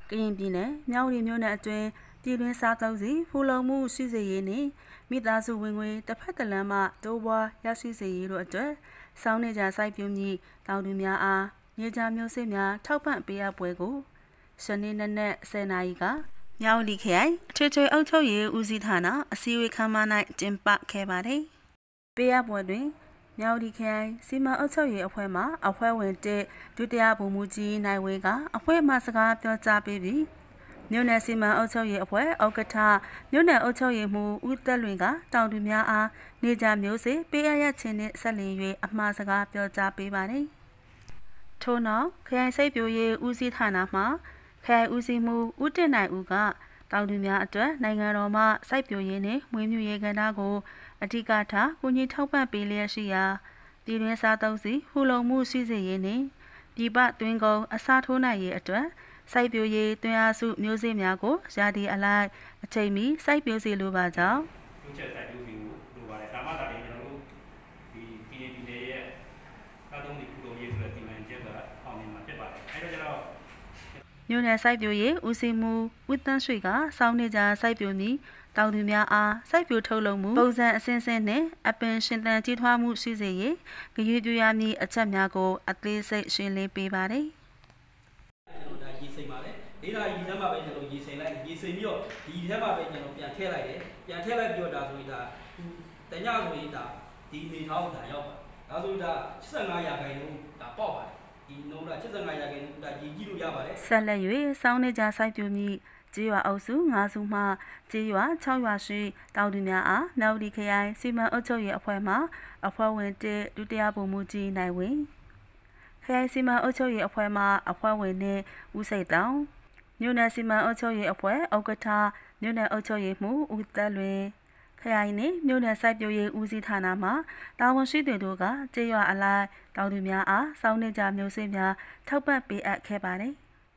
ကရင်ပြည်နယ်မြောက်ရီမြို့နယ်အတွင်းပြည်တွင်းစားသုံးစီဖူလုံမှုရှိစေရေးနှင့်မိသားစုဝင်ငွေတစ်ဖက်တစ်လမ်းမှတိုးပွားရရှိစေရေးတို့အတွက်စောင်းနေကြစိုက်ပျိုးမည့်တောင်သူများအားမြေကြားမျိုးစေ့များထောက်ပံ့ပေးအပ်ပွဲကိုရှနေ့နက်10:00 နာရီကမြောက်ရီခရိုင်အထွေထွေအုပ်ချုပ်ရေးဦးစီးဌာနအစည်းအဝေးခန်းမ၌ကျင်းပခဲ့ပါသည်ပေးအပ်ပွဲတွင်မြောက်ဒီခိုင်စီမံအုပ်ချုပ်ရေးအဖွဲ့မှအဖွဲ့ဝင်1ဒုတိယဗိုလ်မှူးကြီးနိုင်ဝေကအဖွဲ့မှစကားပြောကြားပေးပြီးမြို့နယ်စီမံအုပ်ချုပ်ရေးအဖွဲ့ဥက္ကဋ္ဌမြို့နယ်အုပ်ချုပ်ရေးမှူးဦးသက်လွင်ကတောင်သူများအားနေကြမျိုးစေ့ပေးအပ်ရခြင်းနှင့်ဆက်လျင်၍အမှားစကားပြောကြားပေးပါသည်ထို့နောက်ခရိုင်စိတ်ပြိုရေးဦးစီးဌာနမှခရိုင်ဦးစီးမှူးဦးတင်နိုင်ဦးကတောင်သူများအတွက်နိုင်ငံတော်မှစိုက်ပျိုးရေးနှင့်မွေးမြူရေးကဏ္ဍကိုအဓိကထားကူညီထောက်ပံ့ပေးလျက်ရှိရာပြည်တွင်းစားသုံးစီဟူလုံမှုရှိစေရေးနှင့်ပြည်ပတွင်းကုန်အစားထိုးနိုင်ရေးအတွက်စိုက်ပျိုးရေးတွင်းအားစုမျိုးစေ့များကိုရာသီအလိုက်အချိန်မီစိုက်ပျိုးစေလိုပါကြောင်းချက်စိုက်ပျိုးပြီးလိုပါတယ်ဒါမှသာလေကျွန်တော်တို့ဒီပြည်နယ်ရဲ့စားသုံးစီဟူလုံရေးဆိုတဲ့ဒီမှန်ချက်ကအောင်မြင်မှာဖြစ်ပါတယ်အဲဒါကြတော့မြို့နယ်စိုက်ပျိုးရေးဦးစီးမှုဦးတန်းရွှေကစောင်းနေကြစိုက်ပျိုးမည်တောင်သူများအားစိုက်ပျိုးထုတ်လုပ်မှုပုံစံအစဉ်အဆက်နှင့်အပင်ရှင်သန်ကြီးထွားမှုရှိစေရေးဂရုပြုရမည့်အချက်များကိုအသေးစိတ်ရှင်းလင်းပေးပါသည်ကျွန်တော်ဒါရေစိမ်ပါတယ်ဒီနာရီထဲမှာပဲကျွန်တော်ရေစိမ်လိုက်ရေစိမ်ပြီးတော့ဒီထဲမှာပဲကျွန်တော်ပြန်ထည့်လိုက်တယ်ပြန်ထည့်လိုက်ပြီးတော့ဒါဆိုရင်ဒါတညဆိုရင်ဒါဒီနေထောင်းဒါရောက်ပါဒါဆိုရင်ဒါ85ရာခိုင်နှုန်းဒါပေါက်ပါတယ်ဒီနှုန်းဒါ85ရာခိုင်နှုန်းဒါရေကြည့်လို့ရပါတယ်ဆက်လက်၍စောင်းနေကြစိုက်ပျိုးမည့်ကျေးရွာအုပ်စု9စုမှကျေးရွာ6ရွာရှိတောင်သူများအားမြောက်ဒီခရိုင်စီမံအုပ်ချုပ်ရေးအဖွဲ့မှအဖွဲ့ဝင်1ဒုတိယဗိုလ်မှူးကြီးနိုင်ဝင်းခရိုင်စီမံအုပ်ချုပ်ရေးအဖွဲ့မှအဖွဲ့ဝင်2ဦးစိတ်တောင်မြို့နယ်စီမံအုပ်ချုပ်ရေးအဖွဲ့ဥက္ကဋ္ဌမြို့နယ်အုပ်ချုပ်ရေးမှူးဦးသက်လွင်ခရိုင်နှင့်မြို့နယ်စိုက်ပျိုးရေးဦးစီးဌာနမှတာဝန်ရှိသူတို့ကကျေးရွာအလိုက်တောင်သူများအားစောင်းနေကြမျိုးစေ့များထောက်ပံ့ပေးအပ်ခဲ့ပါတယ်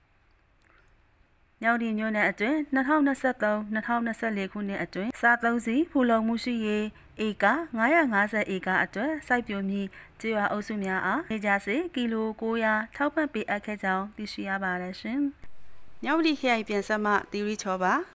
မြောက်ဒီမြို့နယ်အတွင်း2023-2024ခုနှစ်အတွင်းစားသုံးစီဖူလုံမှုရှိရေးဧက950ဧကအတွက်စိုက်ပျိုးမည့်ကျေးရွာအုပ်စုများအားနေကြစေကီလို900ထောက်ပံ့ပေးအပ်ခဲ့ကြောင်းသိရှိရပါတယ်ရှင်။မြောက်ဒီခရိုင်ပြန်ဆက်မှတီရီချောပါ